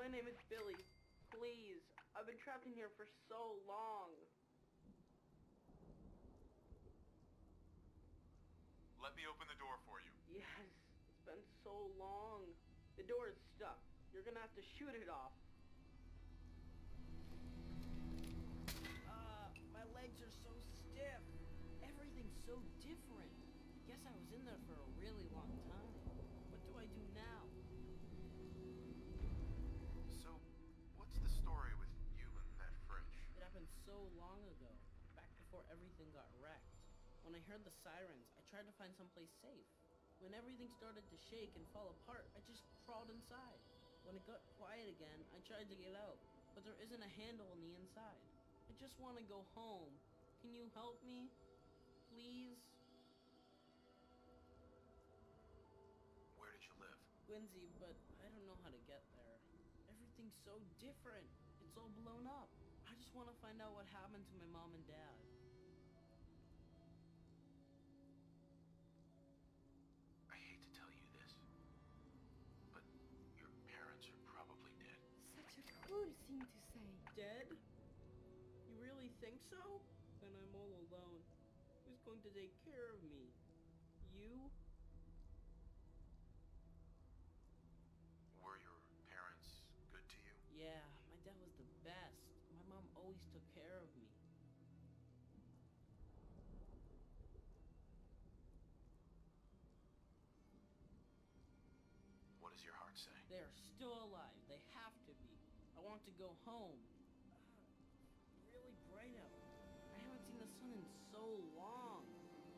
My name is Billy. Please, I've been trapped in here for so long. Let me open the door for you. Yes, it's been so long. The door is stuck. You're gonna have to shoot it off. My legs are so stiff. Everything's so different. I guess I was in there for a really long time. What do I do now? So, what's the story with you and that fridge? It happened so long ago, back before everything got wrecked. When I heard the sirens, I tried to find someplace safe. When everything started to shake and fall apart, I just crawled inside. When it got quiet again, I tried to get out, but there isn't a handle on the inside. I just want to go home. Can you help me? Please? Where did you live? Quincy, but I don't know how to get there. Everything's so different. It's all blown up. I just want to find out what happened to my mom and dad. I hate to tell you this, but your parents are probably dead. Such a cruel thing to say. Dead? You really think so? Then I'm all alone. Who's going to take care of me? You? Were your parents good to you? Yeah, my dad was the best. My mom always took care of me. What does your heart say? They are still alive. They have to be. I want to go home. Really bright out. I haven't seen the sun in so long.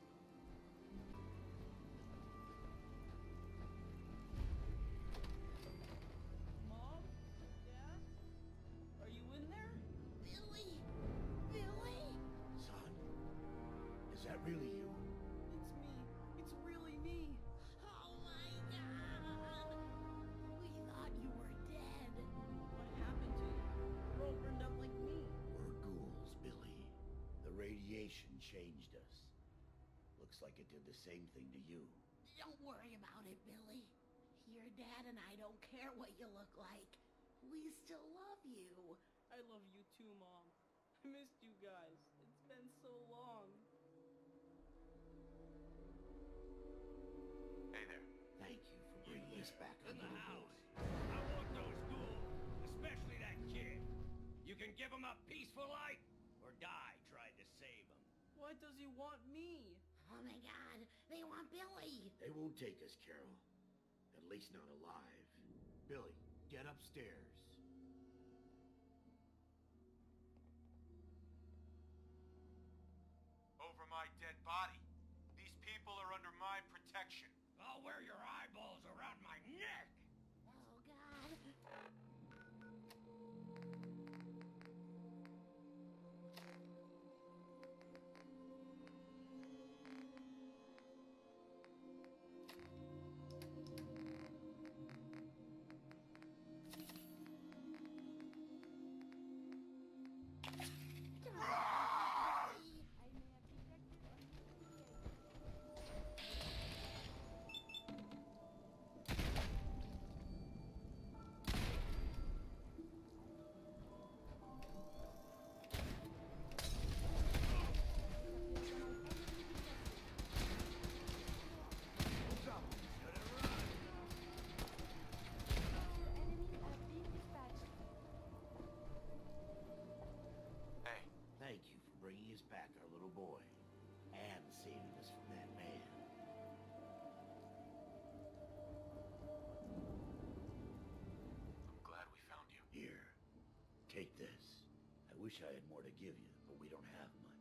Mom? Dad? Are you in there? Billy! Billy! Son, is that really you? It's me. It's really me. Oh my God! We thought you were dead. What happened to you? We're all burned up like me. We're ghouls, Billy. The radiation changed us. Looks like it did the same thing to you. Don't worry about it, Billy. Your dad and I don't care what you look like. We still love you. I love you too, Mom. I missed you guys. It's been so long. Hey there. Thank you for bringing us back a In the little house. boy. I want those ghouls, especially that kid. You can give him a peaceful life, or die trying to save him. Why does he want me? Oh my God, they want Billy. They won't take us, Carol. At least not alive. Billy, get upstairs. Over my dead body. These people are under my protection. I'll wear your eyeballs around my neck. Oh God. Hey, Thank you for bringing us back our little boy. And saving us from that man. I'm glad we found you. Here, take this. I wish I had more to give you, but we don't have much.